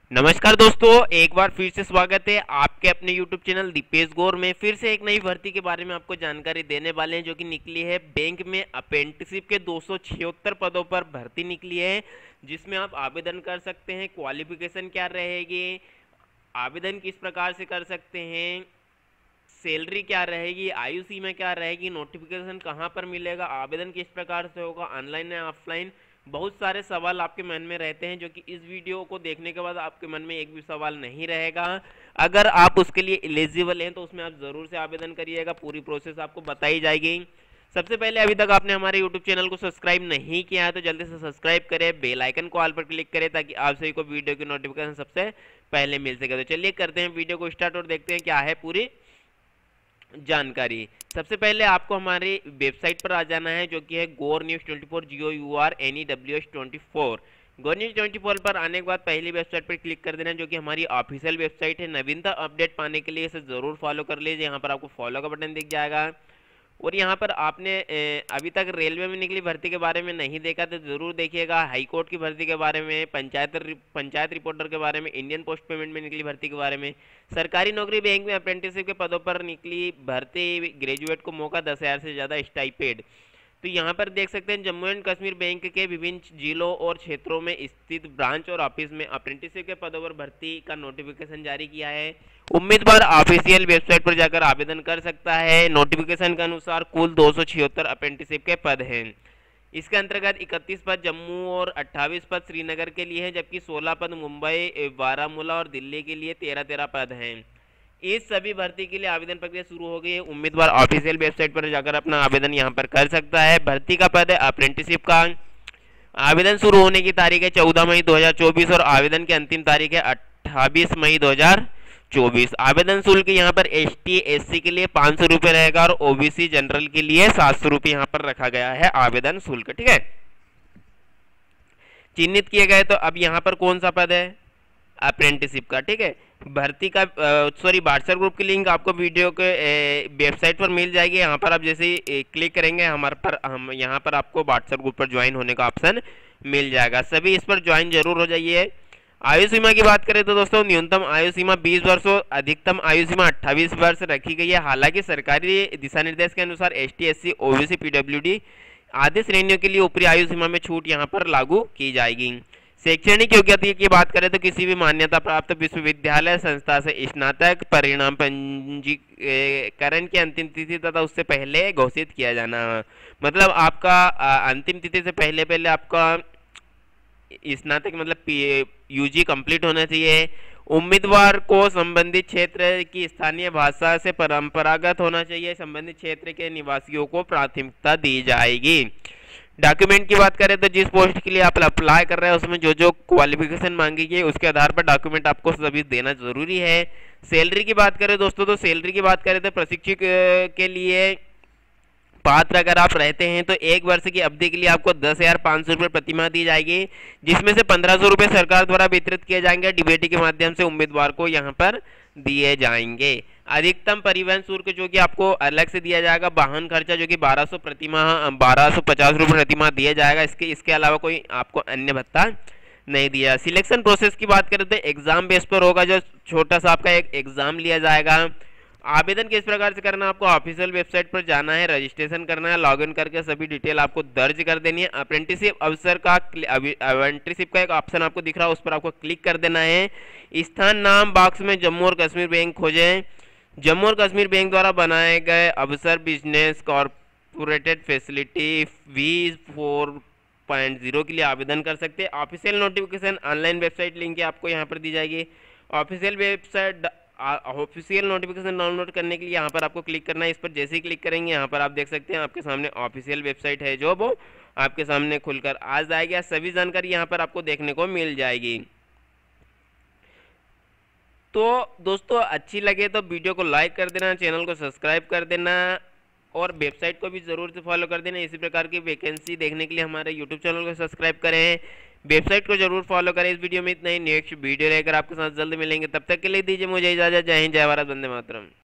नमस्कार दोस्तों, एक बार फिर से स्वागत है आपके अपने YouTube चैनल दीपेश गौर में। फिर से एक नई भर्ती के बारे में आपको जानकारी देने वाले हैं जो कि निकली है। बैंक में अप्रेंटिसशिप के 276 पदों पर भर्ती निकली है जिसमें आप आवेदन कर सकते हैं। क्वालिफिकेशन क्या रहेगी, आवेदन किस प्रकार से कर सकते हैं, सैलरी क्या रहेगी, आयु सीमा क्या रहेगी, नोटिफिकेशन कहाँ पर मिलेगा, आवेदन किस प्रकार से होगा, ऑनलाइन या ऑफलाइन, बहुत सारे सवाल आपके मन में रहते हैं जो कि इस वीडियो को देखने के बाद आपके मन में एक भी सवाल नहीं रहेगा। अगर आप उसके लिए एलिजिबल हैं तो उसमें आप ज़रूर से आवेदन करिएगा। पूरी प्रोसेस आपको बताई जाएगी। सबसे पहले अभी तक आपने हमारे यूट्यूब चैनल को सब्सक्राइब नहीं किया है तो जल्दी से सब्सक्राइब करें, बेल आइकन को ऑल पर क्लिक करें ताकि आप सभी को वीडियो की नोटिफिकेशन सबसे पहले मिल सके। तो चलिए करते हैं वीडियो को स्टार्ट और देखते हैं क्या है पूरी जानकारी। सबसे पहले आपको हमारी वेबसाइट पर आ जाना है जो कि है गोर न्यूज़ 24 GOURNEWS24। गोर न्यूज़ 24 पर आने के बाद पहली वेबसाइट पर क्लिक कर देना है जो कि हमारी ऑफिशियल वेबसाइट है। नवीनतम अपडेट पाने के लिए इसे ज़रूर फॉलो कर लीजिए। यहाँ पर आपको फॉलो का बटन दिख जाएगा और यहाँ पर आपने अभी तक रेलवे में निकली भर्ती के बारे में नहीं देखा तो ज़रूर देखिएगा। हाई कोर्ट की भर्ती के बारे में, पंचायत रिपोर्टर के बारे में, इंडियन पोस्ट पेमेंट में निकली भर्ती के बारे में, सरकारी नौकरी बैंक में अप्रेंटिसशिप के पदों पर निकली भर्ती, ग्रेजुएट को मौका 10,000 से ज़्यादा स्टाइपेड। तो यहाँ पर देख सकते हैं जम्मू एंड कश्मीर बैंक के विभिन्न जिलों और क्षेत्रों में स्थित ब्रांच और ऑफिस में अप्रेंटिसशिप के पदों पर भर्ती का नोटिफिकेशन जारी किया है। उम्मीदवार ऑफिशियल वेबसाइट पर जाकर आवेदन कर सकता है। नोटिफिकेशन के अनुसार कुल 276 अप्रेंटिसशिप के पद हैं। इसके अंतर्गत 31 पद जम्मू और 28 पद श्रीनगर के लिए हैं, जबकि 16 पद मुंबई, बारामूला और दिल्ली के लिए 13-13 पद हैं। इस सभी भर्ती के लिए आवेदन प्रक्रिया शुरू हो गई है। उम्मीदवार ऑफिशियल वेबसाइट पर जाकर अपना आवेदन यहां पर कर सकता है। भर्ती का पद है अप्रेंटिसशिप का। आवेदन शुरू होने की तारीख है 14 मई 2024 और आवेदन की अंतिम तारीख है 28 मई 2024। आवेदन शुल्क यहाँ पर ST SC के लिए 500 रुपये रहेगा और OBC जनरल के लिए 700 रुपये यहाँ पर रखा गया है आवेदन शुल्क। ठीक है, चिन्हित किए गए। तो अब यहाँ पर कौन सा पद है, अप्रेंटिसशिप का। ठीक है, भर्ती का व्हाट्सएप ग्रुप की लिंक आपको वीडियो के वेबसाइट पर मिल जाएगी। यहाँ पर आप जैसे ही क्लिक करेंगे हम यहाँ पर आपको व्हाट्सएप ग्रुप पर ज्वाइन होने का ऑप्शन मिल जाएगा। सभी इस पर ज्वाइन जरूर हो जाइए। आयु सीमा की बात करें तो दोस्तों न्यूनतम आयु सीमा 20 वर्ष और अधिकतम आयु सीमा 28 वर्ष रखी गई है। हालांकि सरकारी दिशा निर्देश के अनुसार ST SC OBC PWD आदि श्रेणियों के लिए ऊपरी आयु सीमा में छूट यहाँ पर लागू की जाएगी। शैक्षणिक योग्यता की बात करें तो किसी भी मान्यता प्राप्त विश्वविद्यालय संस्था से स्नातक परिणाम पंजीकरण की अंतिम तिथि तथा उससे पहले घोषित किया जाना। मतलब आपका अंतिम तिथि से पहले आपका स्नातक मतलब UG कंप्लीट होना चाहिए। उम्मीदवार को संबंधित क्षेत्र की स्थानीय भाषा से परंपरागत होना चाहिए। संबंधित क्षेत्र के निवासियों को प्राथमिकता दी जाएगी। डॉक्यूमेंट की बात करें तो जिस पोस्ट के लिए आप अप्लाई कर रहे हैं उसमें जो जो क्वालिफिकेशन मांगी गई उसके आधार पर डॉक्यूमेंट आपको सभी देना जरूरी है। सैलरी की बात करें दोस्तों तो सैलरी की बात करें तो प्रशिक्षक के लिए पात्र अगर आप रहते हैं तो 1 वर्ष की अवधि के लिए आपको 10,500 रुपये प्रतिमाह दी जाएगी, जिसमें से 1,500 रुपये सरकार द्वारा वितरित किए जाएंगे। DBT के माध्यम से उम्मीदवार को यहाँ पर दिए जाएंगे। अधिकतम परिवहन शुल्क जो कि आपको अलग से दिया जाएगा। वाहन खर्चा जो कि 1250 रुपये प्रतिमाह दिया जाएगा। इसके अलावा कोई आपको अन्य भत्ता नहीं दिया। सिलेक्शन प्रोसेस की बात करें तो एग्जाम बेस पर होगा, जो छोटा सा आपका एक एग्जाम लिया जाएगा। आवेदन किस प्रकार से करना है, आपको ऑफिशियल वेबसाइट पर जाना है, रजिस्ट्रेशन करना है, लॉगिन करके सभी डिटेल आपको दर्ज कर देनी है। अप्रेंटिसशिप अप्रेंटिसशिप का एक ऑप्शन आपको दिख रहा है, उस पर आपको क्लिक कर देना है। स्थान नाम बॉक्स में जम्मू और कश्मीर बैंक खोजें। जम्मू और कश्मीर बैंक द्वारा बनाए गए अवसर बिजनेस कॉर्पोरेटेड फैसिलिटी V4.0 के लिए आवेदन कर सकते हैं। Official notification online website link आपको यहाँ पर दी जाएगी। ऑफिशियल नोटिफिकेशन डाउनलोड करने के लिए यहाँ पर आपको क्लिक करना है। इस पर जैसे ही क्लिक करेंगे यहाँ पर आप देख सकते हैं आपके सामने ऑफिशियल वेबसाइट है जो वो आपके सामने खुलकर आ जाएगी। सभी जानकारी यहाँ पर आपको देखने को मिल जाएगी। तो दोस्तों अच्छी लगे तो वीडियो को लाइक कर देना, चैनल को सब्सक्राइब कर देना और वेबसाइट को भी ज़रूर से फॉलो कर देना। इसी प्रकार की वैकेंसी देखने के लिए हमारे यूट्यूब चैनल को सब्सक्राइब करें, वेबसाइट को जरूर फॉलो करें। इस वीडियो में इतना ही। नेक्स्ट वीडियो लेकर आपके साथ जल्द मिलेंगे, तब तक के लिए दीजिए मुझे इजाज़त। जय हिंद, जय भारत, वंदे मातरम।